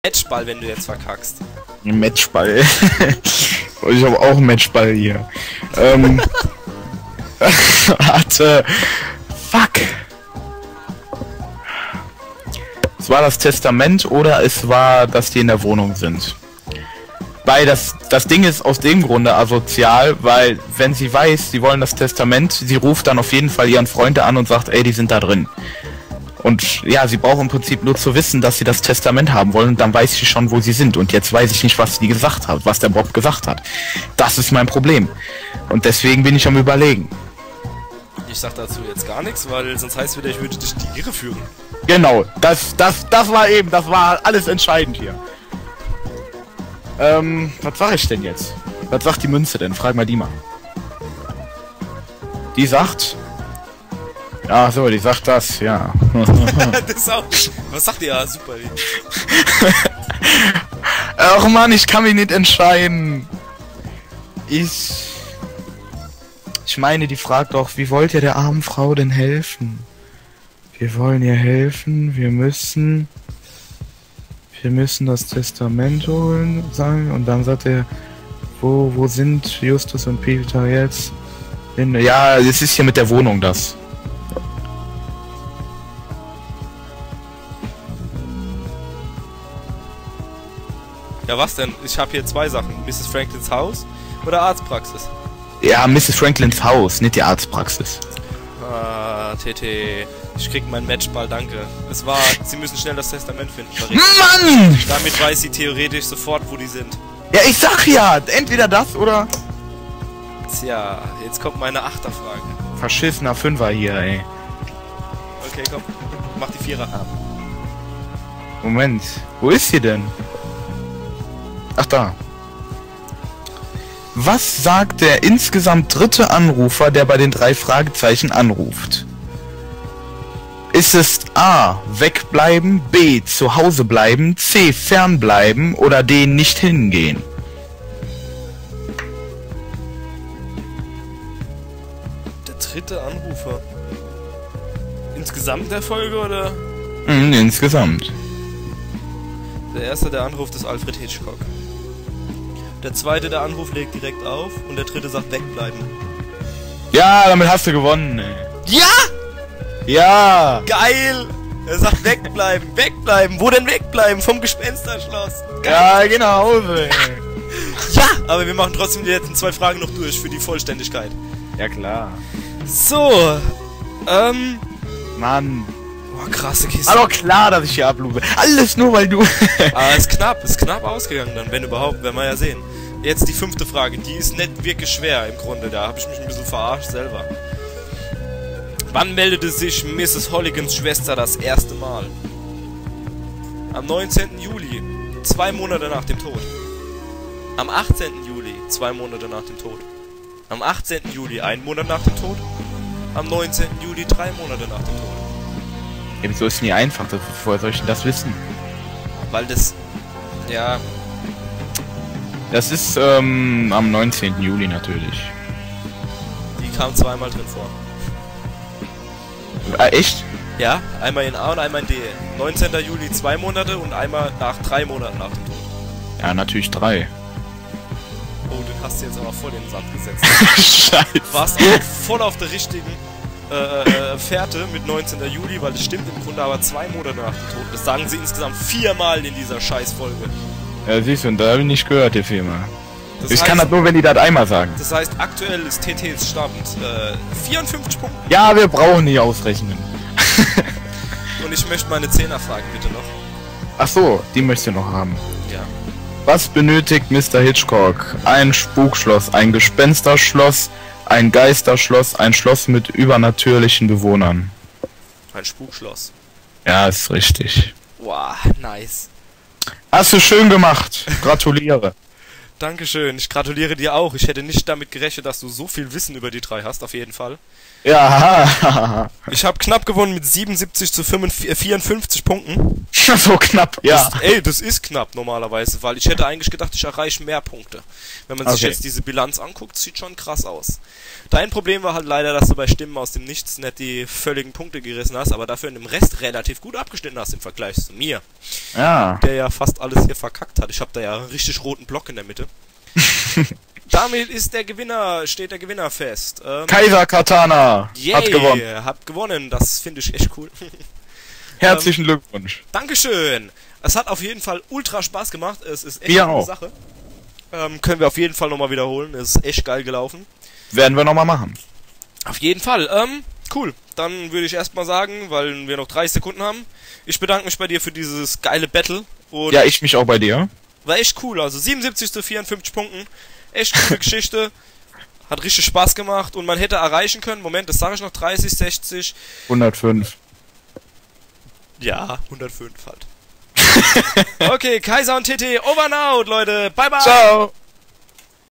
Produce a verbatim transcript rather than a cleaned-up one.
Matchball, wenn du jetzt verkackst. Ein Matchball. Ich habe auch einen Matchball hier. ähm. Warte. Fuck. Es war das Testament oder es war, dass die in der Wohnung sind. Weil das, das Ding ist aus dem Grunde asozial, weil wenn sie weiß, sie wollen das Testament, sie ruft dann auf jeden Fall ihren Freund an und sagt, ey, die sind da drin. Und ja, sie braucht im Prinzip nur zu wissen, dass sie das Testament haben wollen und dann weiß sie schon, wo sie sind. Und jetzt weiß ich nicht, was sie gesagt hat, was der Bob gesagt hat. Das ist mein Problem. Und deswegen bin ich am Überlegen. Ich sag dazu jetzt gar nichts, weil sonst heißt wieder, ich würde dich die Irre führen. Genau, das, das, das war eben, das war alles entscheidend hier. Ähm, was sag ich denn jetzt? Was sagt die Münze denn? Frag mal die mal. Die sagt... Ach so, die sagt das, ja. Das auch. Was sagt ihr? Ja, super. Ach Mann, ich kann mich nicht entscheiden. Ich... Ich meine, die fragt doch, wie wollt ihr der armen Frau denn helfen? Wir wollen ihr helfen, wir müssen... Wir müssen das Testament holen, sagen, und dann sagt er, wo, wo sind Justus und Peter jetzt? In, ja, es ist hier mit der Wohnung das. Ja, was denn? Ich habe hier zwei Sachen. Misses Franklins Haus oder Arztpraxis? Ja, Misses Franklins Haus, nicht die Arztpraxis. Ah, T T. Ich krieg meinen Matchball, danke. Es war, sie müssen schnell das Testament finden. Mann! Damit weiß sie theoretisch sofort, wo die sind. Ja, ich sag ja, entweder das oder... Tja, jetzt kommt meine Achterfrage. Verschissener Fünfer hier, ey. Okay, komm. Mach die Vierer ab. Moment, wo ist sie denn? Ach, da. Was sagt der insgesamt dritte Anrufer, der bei den drei Fragezeichen anruft? Ist es A, wegbleiben, B, zu Hause bleiben, C, fernbleiben oder D, nicht hingehen? Der dritte Anrufer. Insgesamt der Folge oder? Mhm, insgesamt. Der erste, der anruft, ist Alfred Hitchcock. Der zweite, der Anruf, legt direkt auf und der dritte sagt wegbleiben. Ja, damit hast du gewonnen, ey. Ja! Ja! Geil! Er sagt wegbleiben, wegbleiben. Wo denn wegbleiben? Vom Gespensterschloss. Geil. Ja, genau, ey. Ja! Aber wir machen trotzdem die letzten zwei Fragen noch durch für die Vollständigkeit. Ja, klar. So, ähm... Mann. Boah, krasse Kiste. Aber klar, dass ich hier ablube. Alles nur, weil du... Aber ist knapp, ist knapp ausgegangen dann, wenn überhaupt, werden wir ja sehen. Jetzt die fünfte Frage, die ist nicht wirklich schwer im Grunde, da habe ich mich ein bisschen verarscht selber. Wann meldete sich Misses Holligans Schwester das erste Mal? Am neunzehnten Juli, zwei Monate nach dem Tod. Am achtzehnten Juli, zwei Monate nach dem Tod. Am achtzehnten Juli, ein Monat nach dem Tod. Am neunzehnten Juli, drei Monate nach dem Tod. Ja, wieso ist nie einfach? Woher soll ich denn das wissen? Weil das... ja... Das ist ähm, am neunzehnten Juli natürlich. Die kam zweimal drin vor. Ah, echt? Ja, einmal in A und einmal in D. neunzehnten Juli zwei Monate und einmal nach drei Monaten nach dem Tod. Ja, natürlich drei. Oh, du hast jetzt aber voll in den Sand gesetzt. Scheiße. Warst auch voll auf der richtigen äh, äh, Fährte mit neunzehnten Juli, weil das stimmt im Grunde aber zwei Monate nach dem Tod. Das sagen sie insgesamt viermal in dieser Scheißfolge. Ja, siehst du, und da habe ich nicht gehört, die Firma. Das Ich heißt, kann das nur, wenn die das einmal sagen. Das heißt, aktuell ist T Ts Stand äh, vierundfünfzig Punkte. Ja, wir brauchen nicht ausrechnen. Und ich möchte meine Zehnerfragen bitte noch. Ach so, die möchtest du noch haben. Ja. Was benötigt Mister Hitchcock? Ein Spukschloss, ein Gespensterschloss, ein Geisterschloss, ein Schloss mit übernatürlichen Bewohnern. Ein Spukschloss. Ja, ist richtig. Wow, nice. Hast du schön gemacht. Gratuliere. Dankeschön, ich gratuliere dir auch. Ich hätte nicht damit gerechnet, dass du so viel Wissen über die drei hast, auf jeden Fall. Ja. Ich habe knapp gewonnen mit siebenundsiebzig zu vierundfünfzig Punkten. So knapp, ja. Das, ey, das ist knapp normalerweise, weil ich hätte eigentlich gedacht, ich erreiche mehr Punkte. Wenn man sich Okay. jetzt diese Bilanz anguckt, sieht schon krass aus. Dein Problem war halt leider, dass du bei Stimmen aus dem Nichts nicht die völligen Punkte gerissen hast, aber dafür in dem Rest relativ gut abgeschnitten hast im Vergleich zu mir, Ja. der ja fast alles hier verkackt hat. Ich habe da ja einen richtig roten Block in der Mitte. Damit ist der Gewinner, steht der Gewinner fest. Ähm, Kaiser Katana yay, hat gewonnen. Habt gewonnen, das finde ich echt cool. Herzlichen Glückwunsch. Dankeschön. Es hat auf jeden Fall ultra Spaß gemacht. Es ist echt Mir eine auch. Sache. Ähm, können wir auf jeden Fall nochmal wiederholen. Es ist echt geil gelaufen. Werden wir nochmal machen. Auf jeden Fall. Ähm, cool. Dann würde ich erstmal sagen, weil wir noch dreißig Sekunden haben. Ich bedanke mich bei dir für dieses geile Battle. Und Ja, ich mich auch bei dir. war echt cool. Also siebenundsiebzig zu vierundfünfzig Punkten. Echt coole Geschichte. Hat richtig Spaß gemacht. Und man hätte erreichen können. Moment, das sage ich noch. dreißig, sechzig. hundertfünf. Ja, hundertfünf halt. Okay, Kaiser und T T, over and out, Leute. Bye, bye. Ciao.